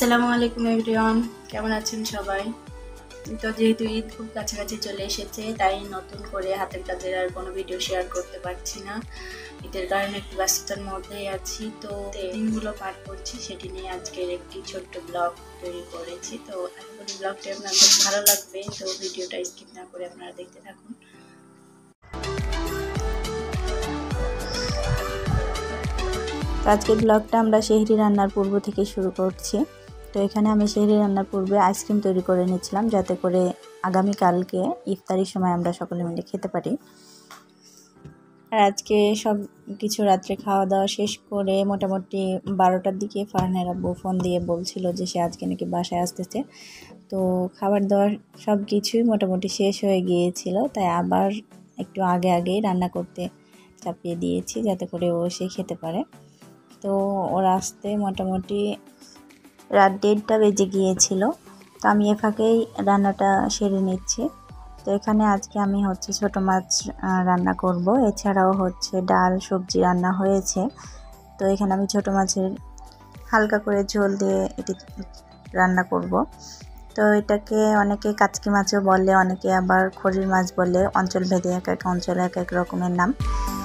আসসালামু আলাইকুম এভরিওয়ান, কেমন আছেন সবাই? তো যেহেতু ঈদ খুব কাছাকাছি চলে এসেছে, তাই নতুন করে হাতের কাজের আর কোনো ভিডিও শেয়ার করতে পারছি না। ঈদের কারণে একটু ব্যস্ততার মধ্যেই আছি। তো দিনগুলো পার করছি, সেটি নিয়ে আজকের একটি ছোট্ট ব্লগ তৈরি করেছি। তো আশা করি ব্লগটি আপনাদের ভালো লাগবে। তো ভিডিওটা স্কিপ না করে আপনারা দেখতে থাকুন। আজকের ব্লগটা আমরা সেহরি রান্নার পূর্ব থেকে শুরু করছি। তো এখানে আমি সেহরি রান্নার পূর্বে আইসক্রিম তৈরি করে নিচ্ছিলাম, যাতে করে আগামীকালকে ইফতারির সময় আমরা সকলে মিলে খেতে পারি। আর আজকে সব কিছু রাত্রে খাওয়া দাওয়া শেষ করে মোটামুটি 12টার দিকে ফারহানের আব্বু ফোন দিয়ে বলছিল যে সে আজকে নাকি বাসায় আসতেছে। তো খাবার দাবার সব কিছুই মোটামুটি শেষ হয়ে গিয়েছিল, তাই আবার একটু আগেই রান্না করতে চাপিয়ে দিয়েছি, যাতে করে ও সে খেতে পারে। তো ওর আসতে মোটামুটি রাত 1:30 বেজে গিয়েছিল। তো আমি এ ফাঁকেই রান্নাটা সেরে নিচ্ছি। তো এখানে আজকে আমি ছোট মাছ রান্না করব, এছাড়াও ডাল সবজি রান্না হয়েছে। তো এখানে আমি ছোট মাছের হালকা করে ঝোল দিয়ে এটি রান্না করব। তো এটাকে অনেকে কাচকি মাছও বলে, অনেকে আবার খড়ির মাছ বলে। অঞ্চল ভেদে এক এক অঞ্চলে এক এক রকমের নাম।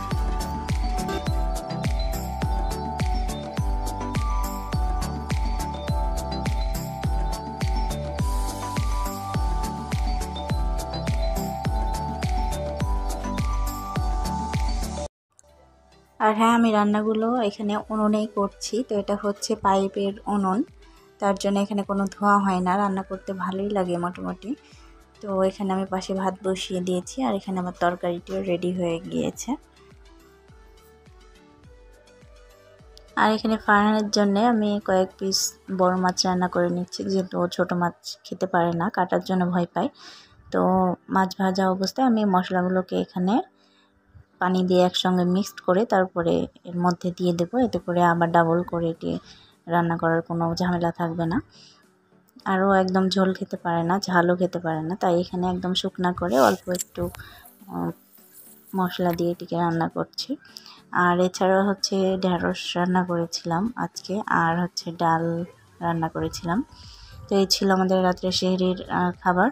আর হ্যাঁ, আমি রান্নাগুলো এখানে উনুনেই করছি। তো এটা পাইপের উনুন, তার জন্য এখানে কোনো ধোঁয়া হয় না, রান্না করতে ভালোই লাগে মোটামুটি। তো এখানে আমি পাশে ভাত বসিয়ে দিয়েছি, আর এখানে আমার তরকারিটিও রেডি হয়ে গিয়েছে। আর এখানে ফারহানের জন্য আমি কয়েক পিস বড় মাছ রান্না করে নিচ্ছি, যেহেতু ও ছোটো মাছ খেতে পারে না, কাটার জন্য ভয় পায়। তো মাছ ভাজা অবস্থায় আমি মশলাগুলোকে এখানে পানি দিয়ে একসঙ্গে মিক্সড করে তারপরে এর মধ্যে দিয়ে দেবো, এতে করে আবার ডাবল করে এটি রান্না করার কোনো ঝামেলা থাকবে না। আরও একদম ঝোল খেতে পারে না, ঝালও খেতে পারে না, তাই এখানে একদম শুকনা করে অল্প একটু মশলা দিয়ে এটিকে রান্না করছি। আর এছাড়াও ঢেঁড়স রান্না করেছিলাম আজকে, আর ডাল রান্না করেছিলাম। তো এই ছিল আমাদের রাত্রে সেহরির খাবার।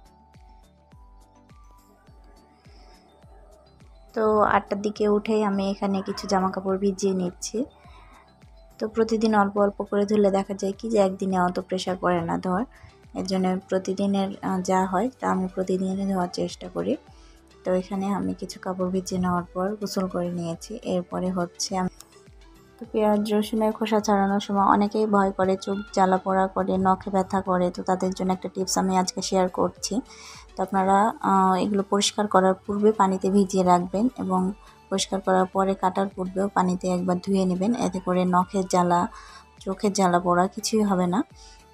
তো 8টার দিকে উঠেই আমি এখানে কিছু জামা কাপড় ভিজিয়ে নিচ্ছি। তো প্রতিদিন অল্প অল্প করে ধুলে দেখা যায় কি যে একদিনে অত প্রেশার পড়ে না ধোয়ার। এর জন্য প্রতিদিনের যা হয় তা আমি প্রতিদিনই ধোয়ার চেষ্টা করি। তো এখানে আমি কিছু কাপড় ভিজিয়ে নেওয়ার পর গোসল করে নিয়েছি। এরপরে আমি তো পেঁয়াজ রসুনের খোসা ছাড়ানোর সময় অনেকেই ভয় করে, চোখ জ্বালা পোড়া করে, নখে ব্যথা করে। তো তাদের জন্য একটা টিপস আমি আজকে শেয়ার করছি। তো আপনারা এগুলো পরিষ্কার করার পূর্বে পানিতে ভিজিয়ে রাখবেন, এবং পরিষ্কার করার পরে কাটার পূর্বেও পানিতে একবার ধুয়ে নেবেন। এতে করে নখের জ্বালা, চোখের জ্বালা পোড়া কিছুই হবে না।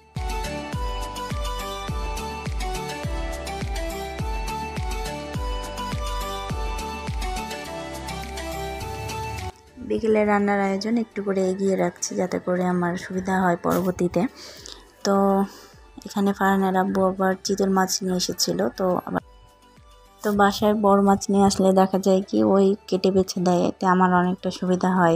বিকেলে রান্নার আয়োজন একটু করে এগিয়ে রাখছি, যাতে করে আমার সুবিধা হয় পরবর্তীতে। তো এখানে ফারহানের আব্বু আবার চিতল মাছ নিয়ে এসেছিলো। তো বাসায় বড় মাছ নিয়ে আসলে দেখা যায় কি ওই কেটে বেছে দেয়, এতে আমার অনেকটা সুবিধা হয়।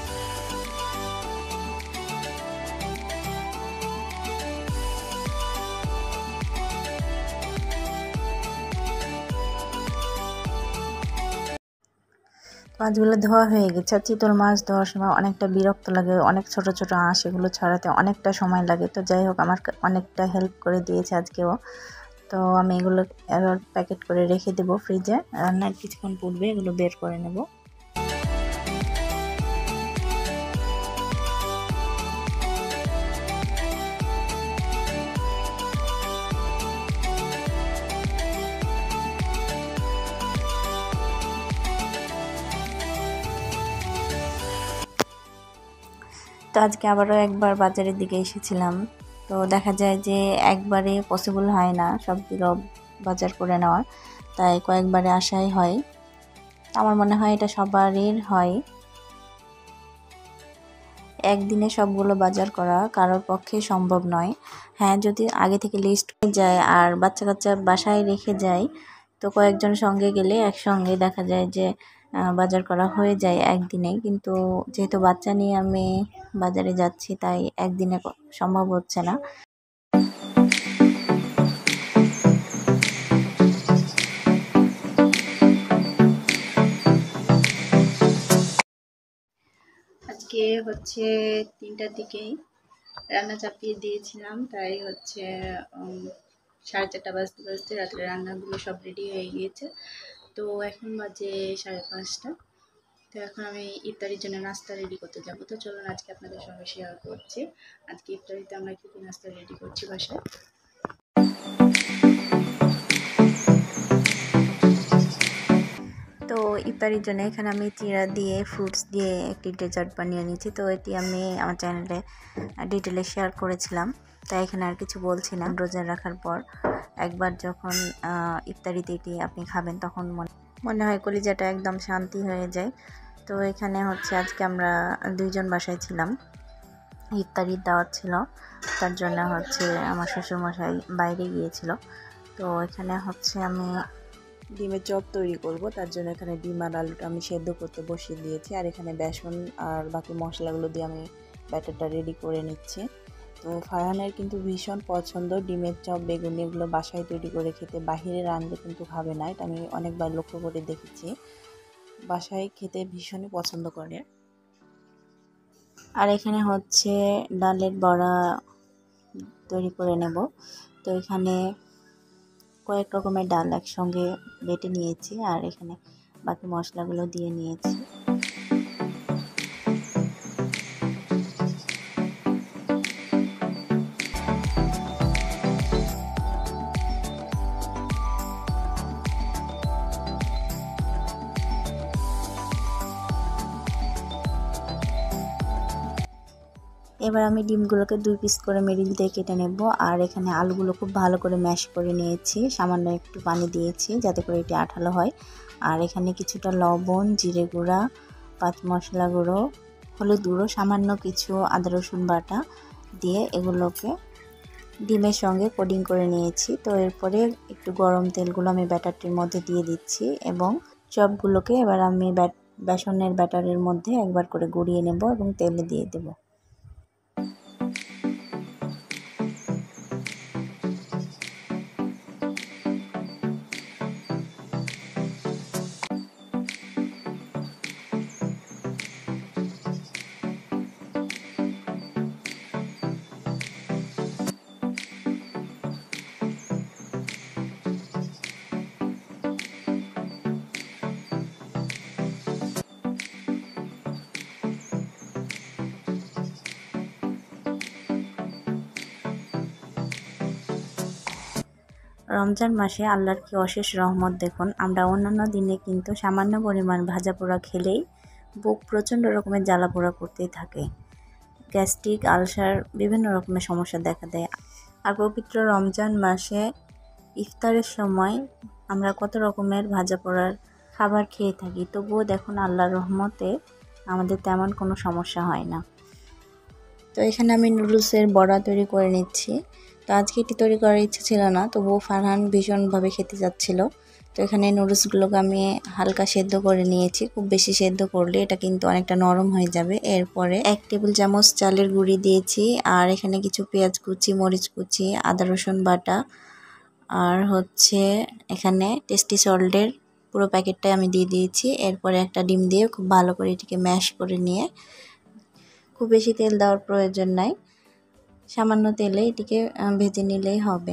মাছগুলো ধোয়া হয়ে গেছে। আর চিতল মাছ ধোয়ার সময় অনেকটা বিরক্ত লাগে, অনেক ছোট ছোট আঁশ, এগুলো ছাড়াতে অনেকটা সময় লাগে। তো যাই হোক, আমার অনেকটা হেল্প করে দিয়েছে আজকেও। তো আমি এগুলো এবার প্যাকেট করে রেখে দেবো ফ্রিজে, রান্নার কিছুক্ষণ পূর্বে এগুলো বের করে নেব। তো আজকে আবারও একবার বাজারের দিকে এসেছিলাম। তো দেখা যায় যে একবারে পসিবল হয় না সবগুলো বাজার করে নেওয়ার, তাই কয়েকবারে আসাই হয়। আমার মনে হয় এটা সবারই হয়। একদিনে সবগুলো বাজার করা কারোর পক্ষে সম্ভব নয়। হ্যাঁ, যদি আগে থেকে লিস্ট হয়ে যায় আর বাচ্চা কাচ্চা বাসায় রেখে যায়, তো কয়েকজন সঙ্গে গেলে একসঙ্গে দেখা যায় যে বাজার করা হয়ে যায় একদিনে, কিন্তু যেহেতু বাচ্চা নিয়ে আমি বাজারে যাচ্ছি তাই একদিনে সম্ভব হচ্ছে না। আজকে হচ্ছে 3টার দিকেই রান্না চাপিয়ে দিয়েছিলাম, তাই হচ্ছে 4:30 বাজতে বাজতে রাত্রে রান্নাগুলো সব রেডি হয়ে গিয়েছে। তো এখন বাজে 5:30। তো এখন আমি ইফতারির জন্য নাস্তা রেডি করতে যাবো। তো চলুন আজকে আপনাদের সঙ্গে শেয়ার করছি আজকে ইফতারিতে আমরা কী কী নাস্তা রেডি করছি বাসায়। তো ইফতারির জন্য এখানে আমি চিড়া দিয়ে ফ্রুটস দিয়ে একটি ডেজার্ট বানিয়ে নিয়েছি। তো এটি আমি আমার চ্যানেলে ডিটেলে শেয়ার করেছিলাম, তাই এখানে আর কিছু বলছি না। রোজা রাখার পর একবার যখন ইফতারিতে এটি আপনি খাবেন তখন মনে হয় কলিজাটা একদম শান্তি হয়ে যায়। তো এখানে হচ্ছে আজকে আমরা 2 জন বাসায় ছিলাম, ইফতারির দাওয়াত ছিল, তার জন্য হচ্ছে আমার শ্বশুরমশাই বাইরে গিয়েছিল। তো এখানে হচ্ছে আমি ডিমের চপ তৈরি করব, তার জন্য এখানে ডিম আর আলুটা আমি সেদ্ধ করতে বসিয়ে দিয়েছি, আর এখানে বেসন আর বাকি মশলাগুলো দিয়ে আমি ব্যাটারটা রেডি করে নিচ্ছি। তো ফারহানের কিন্তু ভীষণ পছন্দ ডিমের চপ, বেগুনি, এগুলো বাসায় তৈরি করে খেতে, বাহিরে রান্না কিন্তু খাবে না, এটা আমি অনেকবার লক্ষ্য করে দেখেছি। বাসায় খেতে ভীষণই পছন্দ করে। আর এখানে হচ্ছে ডালের বড়া তৈরি করে নেব। তো এখানে কয়েক রকমের ডাল একসঙ্গে বেটে নিয়েছি, আর এখানে বাকি মশলাগুলো দিয়ে নিয়েছি। এবার আমি ডিমগুলোকে 2 পিস করে মিডিল দিয়ে কেটে নেব, আর এখানে আলুগুলো খুব ভালো করে ম্যাশ করে নিয়েছি, সামান্য একটু পানি দিয়েছি যাতে করে এটি আঠালো হয়। আর এখানে কিছুটা লবণ, জিরে গুঁড়া, পাঁচ মশলা গুঁড়ো, হলুদ গুঁড়ো, সামান্য কিছু আদা রসুন বাটা দিয়ে এগুলোকে ডিমের সঙ্গে কোটিং করে নিয়েছি। তো এরপরে একটু গরম তেলগুলো আমি ব্যাটারটির মধ্যে দিয়ে দিচ্ছি, এবং চপগুলোকে এবার আমি বেসনের ব্যাটারের মধ্যে একবার করে গড়িয়ে নেব এবং তেলে দিয়ে দেব। রমজান মাসে আল্লাহর কি অশেষ রহমত দেখুন, আমরা অন্যান্য দিনে কিন্তু সামান্য পরিমাণ ভাজা পোড়া খেলেই বুক প্রচণ্ড রকমের জ্বালা পোড়া করতেই থাকে, গ্যাস্ট্রিক, আলসার, বিভিন্ন রকমের সমস্যা দেখা দেয়। আর পবিত্র রমজান মাসে ইফতারের সময় আমরা কত রকমের ভাজা পোড়ার খাবার খেয়ে থাকি, তবুও দেখুন আল্লাহর রহমতে আমাদের তেমন কোনো সমস্যা হয় না। তো এখানে আমি নুডলসের বড়া তৈরি করে নিচ্ছি। তো আজকে এটি তৈরি করার ইচ্ছে ছিল না, তবুও ফারহান ভীষণভাবে খেতে যাচ্ছিল। তো এখানে নুডলসগুলোকে আমি হালকা সেদ্ধ করে নিয়েছি, খুব বেশি সেদ্ধ করলে এটা কিন্তু অনেকটা নরম হয়ে যাবে। এরপরে 1 টেবিল চামচ চালের গুঁড়ি দিয়েছি, আর এখানে কিছু পেঁয়াজ কুচি, মরিচ কুচি, আদা রসুন বাটা, আর হচ্ছে এখানে টেস্টি সল্টের পুরো প্যাকেটটাই আমি দিয়ে দিয়েছি। এরপরে একটা ডিম দিয়ে খুব ভালো করে এটিকে ম্যাশ করে নিয়ে, খুব বেশি তেল দেওয়ার প্রয়োজন নাই, সামান্য তেলে এটিকে ভেজে নিলেই হবে।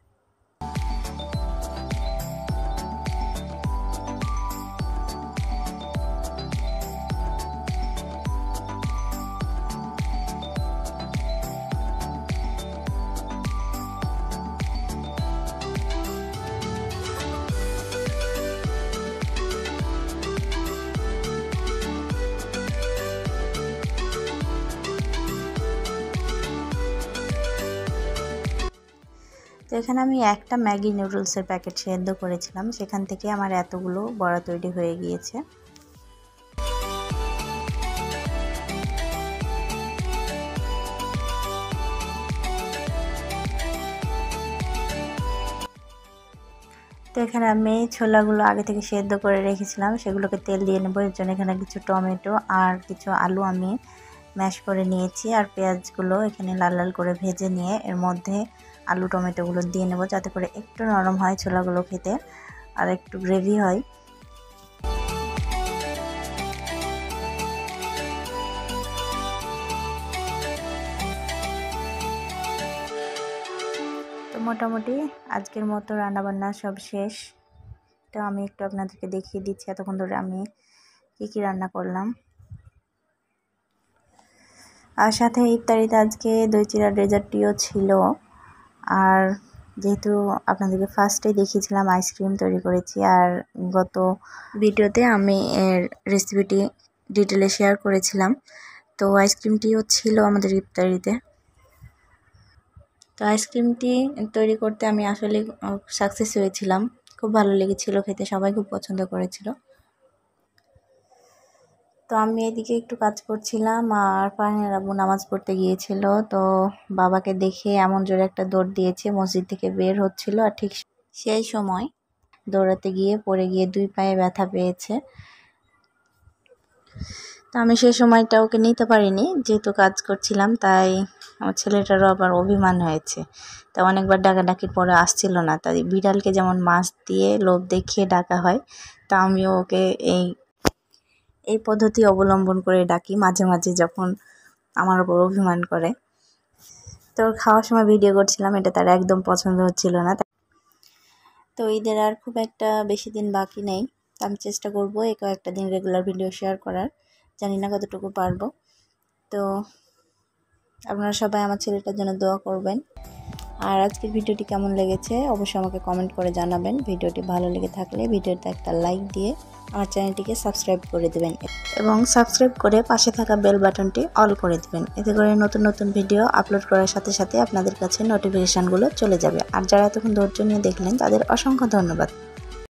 তো এখানে আমি একটা ম্যাগি নুডলসের প্যাকেট সেদ্ধ করেছিলাম, সেখান থেকে আমার এতগুলো বড়া তৈরি হয়ে গিয়েছে। তো তো এখানে আমি ছোলাগুলো আগে থেকে সেদ্ধ করে রেখেছিলাম, সেগুলোকে তেল দিয়ে নেব। এর জন্য এখানে কিছু টমেটো আর কিছু আলু আমি ম্যাশ করে নিয়েছি, আর পেঁয়াজগুলো এখানে লাল লাল করে ভেজে নিয়ে এর মধ্যে আলু টমেটোগুলো দিয়ে নেব, যাতে করে একটু নরম হয় ছোলাগুলো খেতে আর একটু গ্রেভি হয়। তো মোটামুটি আজকের মতো রান্নাবান্না সব শেষ। তো আমি একটু আপনাদেরকে দেখিয়ে দিচ্ছি এতক্ষণ ধরে আমি কী রান্না করলাম। আর সাথে ইফতারিতে আজকে দই চিড়া ডেজার্টটিও ছিল। আর যেহেতু আপনাদেরকে ফার্স্টেই দেখিয়েছিলাম আইসক্রিম তৈরি করেছি, আর গত ভিডিওতে আমি এর রেসিপিটি ডিটেলে শেয়ার করেছিলাম, তো আইসক্রিমটিও ছিল আমাদের ইফতারিতে। তো আইসক্রিমটি তৈরি করতে আমি আসলে সাকসেস হয়েছিলাম, খুব ভালো লেগেছিল খেতে, সবাই খুব পছন্দ করেছিল। তো আমি এদিকে একটু কাজ করছিলাম, আর ফারহানের আব্বু নামাজ পড়তে গিয়েছিল। তো বাবাকে দেখে এমন জোরে একটা দৌড় দিয়েছে, মসজিদ থেকে বের হচ্ছিল, আর ঠিক সেই সময় দৌড়াতে গিয়ে পড়ে গিয়ে 2 পায়ে ব্যথা পেয়েছে। তো আমি সেই সময়টা ওকে নিতে পারিনি, যেহেতু কাজ করছিলাম, তাই আমার ছেলেটারও আবার অভিমান হয়েছে। তা অনেকবার ডাকাডাকির পরে আসছিল না, তাই বিড়ালকে যেমন মাছ দিয়ে লোভ দেখিয়ে ডাকা হয়, তা আমিও ওকে এই পদ্ধতি অবলম্বন করে ডাকি মাঝে মাঝে যখন আমার উপর অভিমান করে। তো খাওয়ার সময় ভিডিও করছিলাম, এটা তার একদম পছন্দ হচ্ছিল না। তো ঈদের আর খুব একটা বেশি দিন বাকি নেই, আমি চেষ্টা করব এই কয়েকটা দিন রেগুলার ভিডিও শেয়ার করার, জানি না কতটুকু পারবো। তো আপনারা সবাই আমার ছেলেটার জন্য দোয়া করবেন। আর আজকের ভিডিওটি কেমন লেগেছে অবশ্যই আমাকে কমেন্ট করে জানাবেন। ভিডিওটি ভালো লেগে থাকলে ভিডিওতে একটা লাইক দিয়ে আমার চ্যানেলটিকে সাবস্ক্রাইব করে দেবেন, এবং সাবস্ক্রাইব করে পাশে থাকা বেল বাটনটি অল করে দেবেন। এতে করে নতুন নতুন ভিডিও আপলোড করার সাথে সাথে আপনাদের কাছে নোটিফিকেশানগুলো চলে যাবে। আর যারা এতক্ষণ ধৈর্য নিয়ে দেখলেন তাদের অসংখ্য ধন্যবাদ।